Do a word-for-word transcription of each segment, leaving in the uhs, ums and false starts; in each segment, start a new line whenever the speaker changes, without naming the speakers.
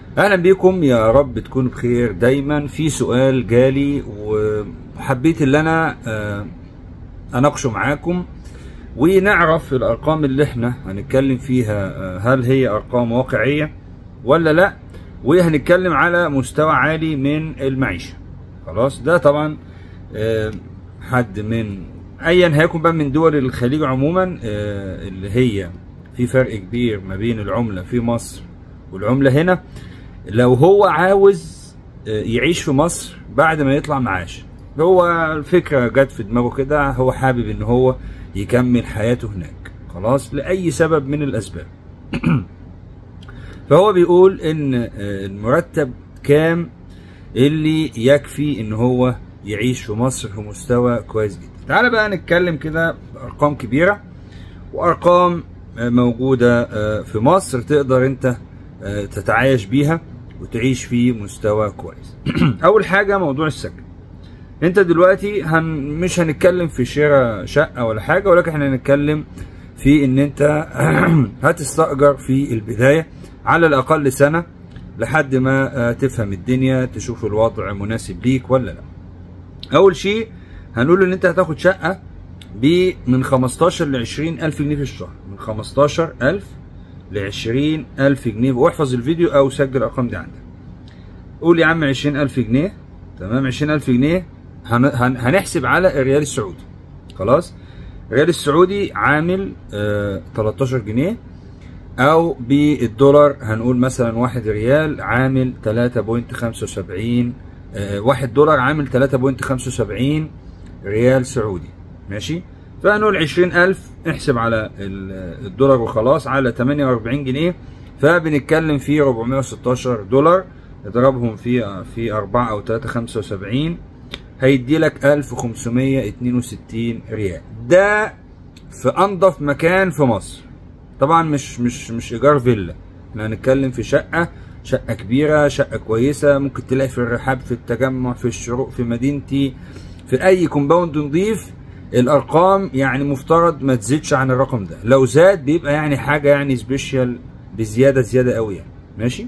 اهلا بيكم، يا رب تكونوا بخير دايما. في سؤال جالي وحبيت اللي انا اناقشه معاكم ونعرف الارقام اللي احنا هنتكلم فيها هل هي ارقام واقعية ولا لا، وهنتكلم على مستوى عالي من المعيشة. خلاص، ده طبعا حد من ايا هيكون بقى من دول الخليج عموما، اللي هي في فرق كبير ما بين العملة في مصر والعملة هنا. لو هو عاوز يعيش في مصر بعد ما يطلع معاش، هو الفكرة جت في دماغه كده، هو حابب ان هو يكمل حياته هناك خلاص لأي سبب من الأسباب. فهو بيقول ان المرتب كام اللي يكفي ان هو يعيش في مصر في مستوى كويس جدا. تعال بقى نتكلم كده بأرقام كبيرة وأرقام موجودة في مصر تقدر انت تتعايش بيها وتعيش في مستوى كويس. اول حاجة موضوع السكن. انت دلوقتي هن مش هنتكلم في شراء شقة ولا حاجة، ولكن احنا هنتكلم في ان انت هتستأجر في البداية على الاقل سنة لحد ما تفهم الدنيا، تشوف الوضع مناسب ليك ولا لا. اول شيء هنقول ان انت هتاخد شقة ب من خمستاشر ل عشرين الف جنيه في الشهر، من خمستاشر الف ل عشرين الف جنيه. واحفظ الفيديو او سجل الارقام دي عندك. قول يا عم عشرين الف جنيه، تمام. عشرين الف جنيه هن... هن... هنحسب على الريال السعودي. خلاص، الريال السعودي عامل آه تلتاشر جنيه، او بالدولار هنقول مثلا واحد ريال عامل تلاتة فاصلة خمسة وسبعين، آه واحد دولار عامل تلاتة فاصلة خمسة وسبعين ريال سعودي. ماشي، فهنقول عشرين الف احسب على الدولار وخلاص على تمانية واربعين جنيه، فبنتكلم في اربعمية وستاشر دولار. اضربهم في في اربعة او تلاتة فاصلة خمسة وسبعين هيدي لك الف وخمسمية اتنين وستين ريال. ده في انضف مكان في مصر. طبعا مش مش مش ايجار فيلا، احنا هنتكلم في شقه شقه كبيره، شقه كويسه، ممكن تلاقي في الرحاب، في التجمع، في الشروق، في مدينتي، في اي كومباوند نضيف. الارقام يعني مفترض ما تزيدش عن الرقم ده، لو زاد بيبقى يعني حاجه يعني سبيشال بزياده زياده قوي يعني. ماشي،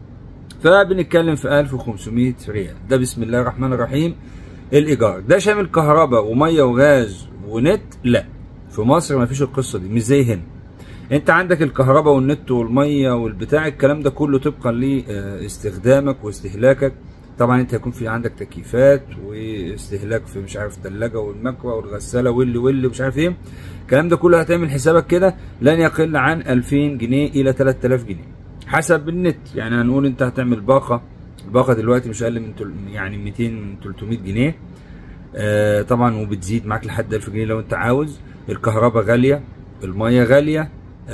فبنتكلم في الف وخمسمية ريال. ده بسم الله الرحمن الرحيم الايجار. ده شامل كهرباء وميه وغاز ونت؟ لا، في مصر ما فيش القصه دي، مش زي هنا. انت عندك الكهرباء والنت والميه والبتاع، الكلام ده كله طبقا لاستخدامك واستهلاكك. طبعا انت هيكون في عندك تكييفات واستهلاك في مش عارف الثلاجه والمكوى والغساله واللي واللي مش عارف ايه. الكلام ده كله هتعمل حسابك كده لن يقل عن الفين جنيه الى تلات الاف جنيه حسب النت. يعني هنقول انت هتعمل باقه، الباقه دلوقتي مش اقل من يعني ميتين تلتمية جنيه. آه طبعا وبتزيد معاك لحد الف جنيه لو انت عاوز. الكهرباء غاليه، الميه غاليه،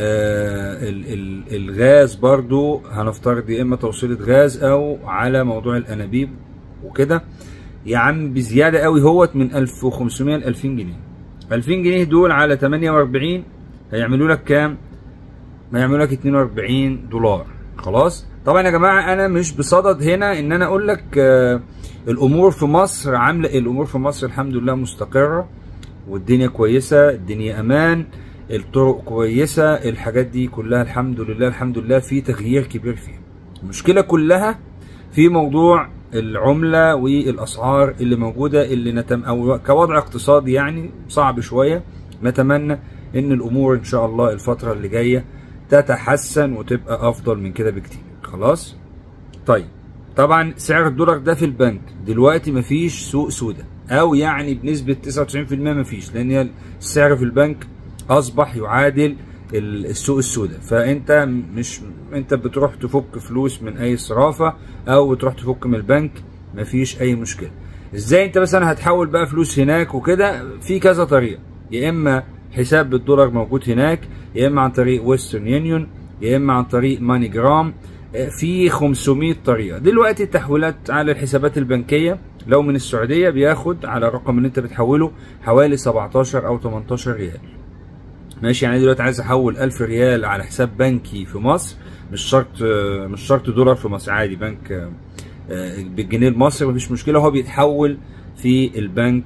آه ال ال الغاز برضو هنفترض يا اما توصيله غاز او على موضوع الانابيب وكده. يا عم بزياده قوي هوت من الف وخمسمية ل الفين جنيه. الفين جنيه دول على تمانية واربعين هيعملوا لك كام؟ هيعملوا لك اتنين واربعين دولار. خلاص، طبعا يا جماعه انا مش بصدد هنا ان انا اقول لك آه الامور في مصر عامله ايه. الامور في مصر الحمد لله مستقره والدنيا كويسه، الدنيا امان، الطرق كويسه، الحاجات دي كلها الحمد لله الحمد لله في تغيير كبير فيها. المشكله كلها في موضوع العمله والاسعار اللي موجوده، اللي نتم او كوضع اقتصادي يعني صعب شويه. نتمنى ان الامور ان شاء الله الفتره اللي جايه تتحسن وتبقى افضل من كده بكتير. خلاص، طيب طبعا سعر الدولار ده في البنك دلوقتي مفيش سوق سودا، او يعني بنسبه تسعة وتسعين في المية مفيش، لان السعر في البنك اصبح يعادل السوق السوداء. فانت مش انت بتروح تفك فلوس من اي صرافه او بتروح تفك من البنك، مفيش اي مشكله. ازاي انت مثلا هتحول بقى فلوس هناك وكده؟ في كذا طريقه، يا اما حساب بالدولار موجود هناك، يا اما عن طريق ويسترن يونيون، يا اما عن طريق ماني جرام. في خمسمية طريقه دلوقتي. التحويلات على الحسابات البنكيه لو من السعوديه بياخد على الرقم اللي انت بتحوله حوالي سبعتاشر او تمنتاشر ريال. ماشي، يعني دلوقتي عايز احول الف ريال على حساب بنكي في مصر، مش شرط مش شرط دولار في مصر، عادي بنك بالجنيه المصري مفيش مشكله، هو بيتحول في البنك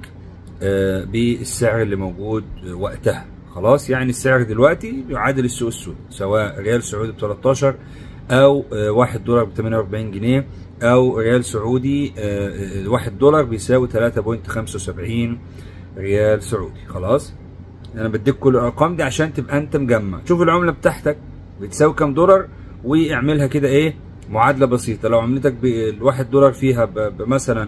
بالسعر اللي موجود وقتها. خلاص، يعني السعر دلوقتي بيعادل السوق السوداء، سواء ريال سعودي ب تلتاشر او واحد دولار ب ثمانية وأربعين جنيه، او ريال سعودي واحد دولار بيساوي ثلاثة فاصلة خمسة وسبعين ريال سعودي. خلاص انا بديك كل الارقام دي عشان تبقى انت مجمع. شوف العمله بتاعتك بتساوي كام دولار واعملها كده ايه معادله بسيطه. لو عملتك بالواحد دولار فيها مثلا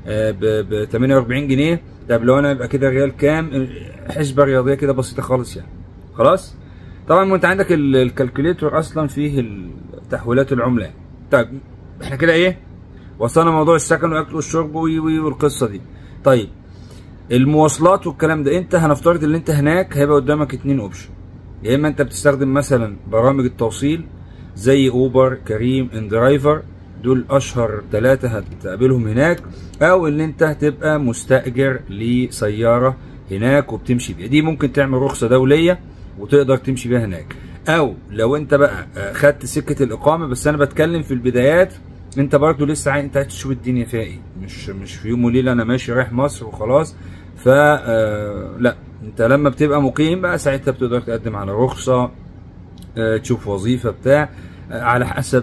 ب ثمانية وأربعين جنيه، طب لو انا يبقى كده ريال كام؟ حسبه رياضيه كده بسيطه خالص يعني. خلاص طبعا انت عندك الكالكوليتور اصلا فيه تحويلات العملات. طيب احنا كده ايه وصلنا موضوع السكن والاكل والشرب والقصه دي. طيب المواصلات والكلام ده، انت هنفترض ان انت هناك هيبقى قدامك اتنين اوبشن، يا اما انت بتستخدم مثلا برامج التوصيل زي اوبر، كريم، اندرايفر، دول اشهر ثلاثه هتقابلهم هناك، او ان انت هتبقى مستاجر لسياره هناك وبتمشي بيها. دي ممكن تعمل رخصه دوليه وتقدر تمشي بيها هناك. او لو انت بقى خدت سكه الاقامه، بس انا بتكلم في البدايات، انت برضو لسه عايز انت عايز تشوف الدنيا فيها ايه، مش مش في يوم وليله انا ماشي رايح مصر وخلاص. ف لا انت لما بتبقى مقيم بقى ساعتها بتقدر تقدم على رخصه، اه تشوف وظيفه بتاع اه على حسب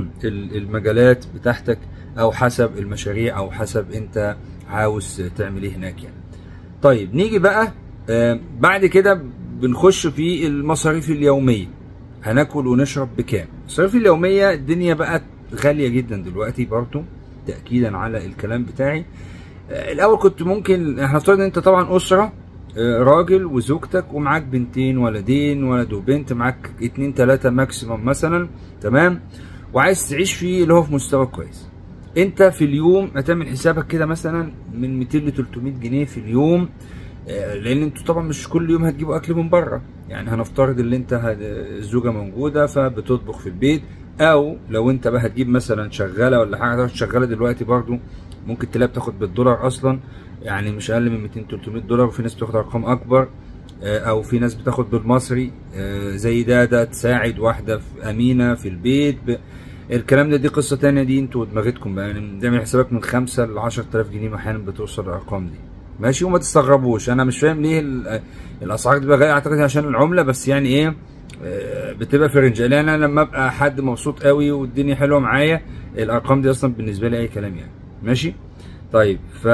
المجالات بتاعتك او حسب المشاريع او حسب انت عاوز تعمل ايه هناك يعني. طيب نيجي بقى اه بعد كده بنخش في المصاريف اليوميه، هناكل ونشرب بكام. المصاريف اليوميه الدنيا بقت غاليه جدا دلوقتي برضو تاكيدا على الكلام بتاعي. الاول كنت ممكن احنا نفترض ان انت طبعا اسره راجل وزوجتك ومعاك بنتين ولدين ولد وبنت، معاك اتنين تلاته ماكسيموم مثلا، تمام، وعايز تعيش فيه اللي هو في مستوى كويس. انت في اليوم هتعمل حسابك كده مثلا من مئتين ل ثلاثمئة جنيه في اليوم، لان انتوا طبعا مش كل يوم هتجيبوا اكل من بره. يعني هنفترض ان انت الزوجه موجوده فبتطبخ في البيت، او لو انت بقى هتجيب مثلا شغاله ولا حاجه، شغاله دلوقتي برضو ممكن تلاقي بتاخد بالدولار اصلا، يعني مش اقل من مئتين ثلاثمئة دولار، وفي ناس بتاخد ارقام اكبر، او في ناس بتاخد بالمصري زي ده ده تساعد واحده في امينه في البيت ب... الكلام ده دي قصه تانية، دي انتوا ودماغتكم بقى. يعني تعمل حسابك من خمسة ل عشرة آلاف جنيه احيانا بتوصل الارقام دي، ماشي. وما تستغربوش، انا مش فاهم ليه الاسعار دي غاليه، اعتقد عشان العمله بس. يعني ايه بتبقى في رينج، لان انا لما ابقى حد مبسوط قوي والدنيا حلوه معايا الارقام دي اصلا بالنسبه لي اي كلام يعني، ماشي. طيب ف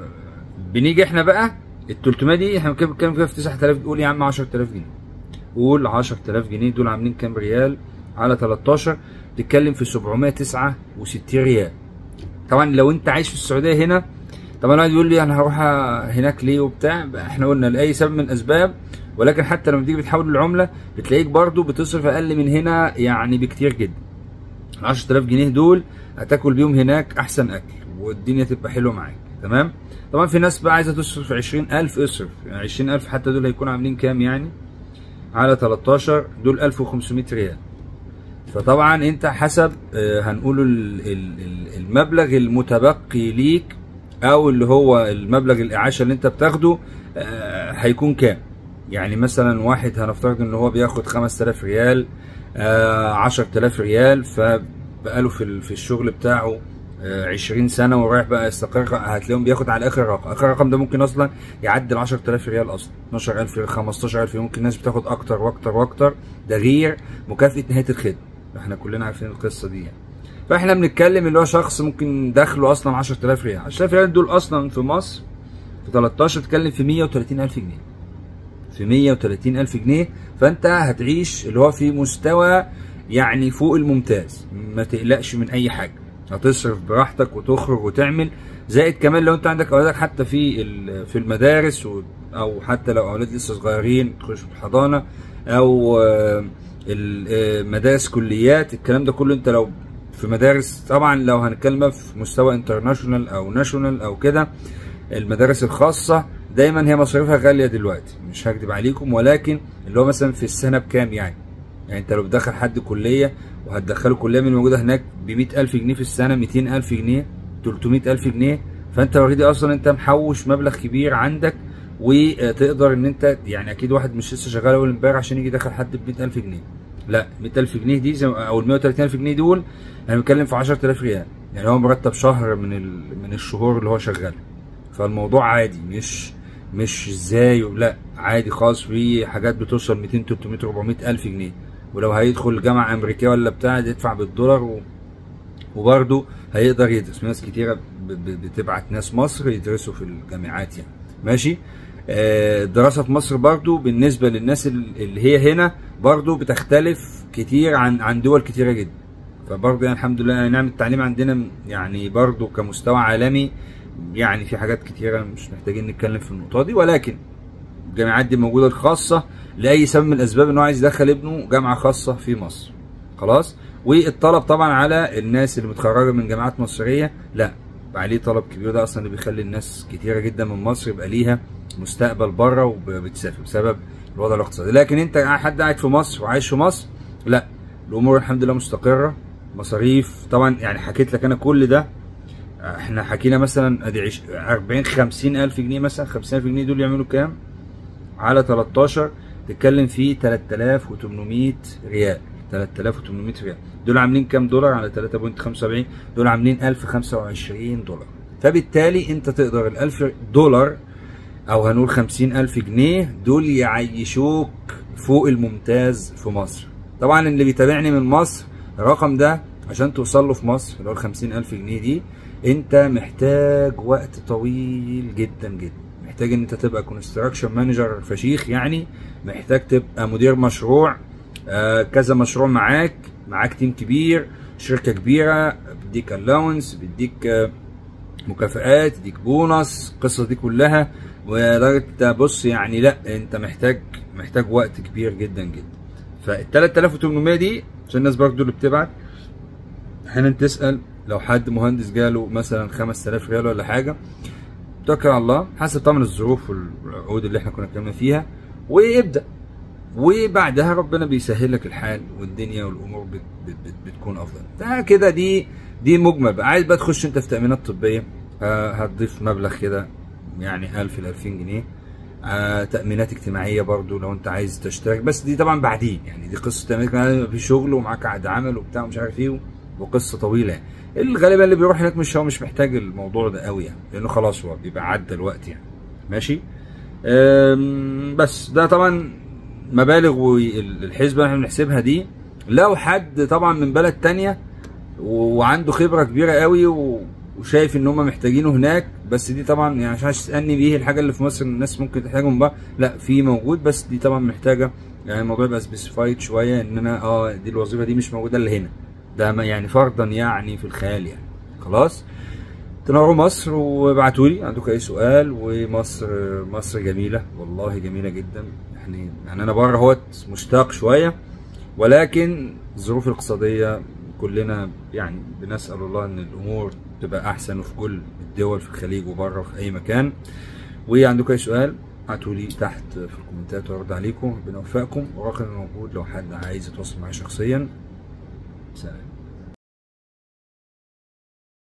بنيجي احنا بقى ال ثلاثمئة دي احنا بنتكلم فيها في تسعة آلاف، قول يا عم عشرة آلاف جنيه، قول عشرة آلاف جنيه دول عاملين كام ريال على تلتاشر؟ بتتكلم في سبعمئة وتسعة وستين ريال. طبعا لو انت عايش في السعوديه هنا، طبعا الواحد يقول لي انا هروح هناك ليه وبتاع، احنا قلنا لاي سبب من الاسباب، ولكن حتى لما تيجي بتحول العمله بتلاقيك برضو بتصرف اقل من هنا يعني بكتير جدا. عشرة آلاف جنيه دول هتاكل بيهم هناك احسن اكل والدنيا تبقى حلوه معاك، تمام. طبعا في ناس بقى عايزه تصرف عشرين ألف، اصرف يعني عشرين ألف، حتى دول هيكونوا عاملين كام يعني على تلتاشر؟ دول ألف وخمسمئة ريال. فطبعا انت حسب هنقوله المبلغ المتبقي ليك او اللي هو المبلغ الاعاشه اللي انت بتاخده هيكون كام. يعني مثلا واحد هنفترض ان هو بياخد خمسة آلاف ريال، عشرة آلاف ريال، فبقاله في في الشغل بتاعه عشرين سنه ورايح بقى يستقر، هتلاقيهم بياخد على اخر رقم. اخر رقم ده ممكن اصلا يعدي ال عشرة آلاف ريال اصلا، اتناشر ألف خمستاشر ألف، ممكن ناس بتاخد اكتر واكتر واكتر، ده غير مكافاه نهايه الخدمه. احنا كلنا عارفين القصه دي يعني. فاحنا بنتكلم اللي هو شخص ممكن دخله اصلا عشرة آلاف ريال، عشرة آلاف ريال دول اصلا في مصر في تلتاشر بتتكلم في مئة وثلاثين ألف جنيه، في مئة وثلاثين ألف جنيه. فانت هتعيش اللي هو في مستوى يعني فوق الممتاز، ما تقلقش من اي حاجه، هتصرف براحتك وتخرج وتعمل. زائد كمان لو انت عندك اولادك حتى في في المدارس، او حتى لو اولاد لسه صغيرين تخشوا الحضانه او المدارس كليات، الكلام ده كله انت لو في مدارس، طبعا لو هنتكلم في مستوى انترناشونال او ناشونال او كده، المدارس الخاصه دايما هي مصاريفها غاليه دلوقتي، مش هكدب عليكم. ولكن اللي هو مثلا في السنه بكام يعني، يعني انت لو بتدخل حد كليه وهتدخله كليه من الموجوده هناك ب مئة ألف جنيه في السنه، مئتين ألف جنيه، ثلاثمئة ألف جنيه، فانت اوريدي اصلا انت محوش مبلغ كبير عندك، وتقدر ان انت يعني اكيد واحد مش لسه شغال اول امبارح عشان يجي يدخل حد ب مئة ألف جنيه، لا مئة ألف جنيه دي او ال مئة وثلاثين ألف جنيه دول انا بتكلم في عشرة آلاف ريال، يعني هو مرتب شهر من من الشهور اللي هو شغال. فالموضوع عادي، مش مش ازاي، لا عادي خالص، في حاجات بتوصل مئتين ثلاثمئة أربعمئة ألف جنيه ولو هيدخل جامعه امريكيه ولا بتاع يدفع بالدولار و... وبرضه هيقدر يدرس. في ناس كتيره بتبعت ناس مصر يدرسوا في الجامعات يعني. ماشي. الدراسه في مصر برضه بالنسبه للناس اللي هي هنا برضه بتختلف كتير عن عن دول كتيره جدا. فبرضه يعني الحمد لله نعم التعليم عندنا يعني برضه كمستوى عالمي، يعني في حاجات كتيره مش محتاجين نتكلم في النقطه دي، ولكن الجامعات دي موجوده الخاصه لاي سبب من الاسباب ان هو عايز يدخل ابنه جامعه خاصه في مصر. خلاص. والطلب طبعا على الناس اللي متخرجه من جامعات مصريه لا عليه طلب كبير، ده اصلا اللي بيخلي الناس كتيره جدا من مصر يبقى ليها مستقبل بره وبتسافر بسبب الوضع الاقتصادي. لكن انت حد قاعد في مصر وعايش في مصر لا، الامور الحمد لله مستقره. مصاريف طبعا يعني حكيت لك انا كل ده، احنا حكينا مثلا ادي أربعين خمسين الف جنيه مثلا، خمسين الف جنيه دول يعملوا كام على تلتاشر؟ تتكلم في تلاتة آلاف وتمنمية ريال. تلاتة آلاف وتمنمية ريال دول عاملين كام دولار على تلاتة فاصلة خمسة وسبعين؟ دول عاملين ألف وخمسة وعشرين دولار. فبالتالي انت تقدر ال ألف دولار او هنقول خمسين الف جنيه دول يعيشوك فوق الممتاز في مصر. طبعا اللي بيتابعني من مصر الرقم ده عشان توصل له في مصر اللي هو خمسين الف جنيه دي انت محتاج وقت طويل جدا جدا. محتاج ان انت تبقى كونستراكشن مانجر فشيخ، يعني محتاج تبقى مدير مشروع، آه كذا مشروع معاك، معاك تيم كبير، شركه كبيره بيديك الاونس، بيديك آه مكافآت، يديك بونص، القصه دي كلها. ولدرجه بص يعني لا انت محتاج محتاج وقت كبير جدا جدا. فال تلاتة آلاف وتمنمية دي عشان الناس برضه اللي بتبعت احيانا تسال لو حد مهندس جاله مثلا خمسة آلاف ريال ولا حاجه، توكل على الله حسب طبعا الظروف والعقود اللي احنا كنا اتكلمنا فيها وابدا، وبعدها ربنا بيسهل لك الحال والدنيا والامور بت بت بت بتكون افضل. ده كده دي دي المجمل بقى. عايز بقى تخش انت في تامينات طبيه، آه هتضيف مبلغ كده يعني ألف ل ألفين جنيه. آه تامينات اجتماعيه برضو لو انت عايز تشترك، بس دي طبعا بعدين يعني دي قصه تامينات في شغل ومعاك عقد عمل وبتاع ومش عارف ايه وقصه طويله يعني. الغالبا اللي بيروح هناك مش هو مش محتاج الموضوع ده قوي يعني، لانه خلاص هو بيبقى عدى الوقت يعني. ماشي. بس ده طبعا مبالغ والحسبه اللي احنا بنحسبها دي لو حد طبعا من بلد تانية وعنده خبره كبيره قوي وشايف ان هم محتاجينه هناك. بس دي طبعا يعني عشان تسالني بيه الحاجه اللي في مصر الناس ممكن تحتاجهم بقى، لا في موجود، بس دي طبعا محتاجه يعني الموضوع يبقى سبيسيفايد شويه ان انا اه دي الوظيفه دي مش موجوده الا هنا، ده يعني فرضا يعني في الخيال يعني. خلاص. تنوروا مصر وابعتوا لي عندكم اي سؤال. ومصر مصر جميله والله، جميله جدا. يعني يعني انا بره اهوت مشتاق شويه، ولكن الظروف الاقتصاديه كلنا يعني بنسال الله ان الامور تبقى احسن في كل الدول في الخليج وبره وفي اي مكان. وعندكم اي سؤال ابعتوا لي تحت في الكومنتات وارد عليكم. ربنا يوفقكم. ورقمي موجود لو حد عايز يتواصل معايا شخصيا. سلام.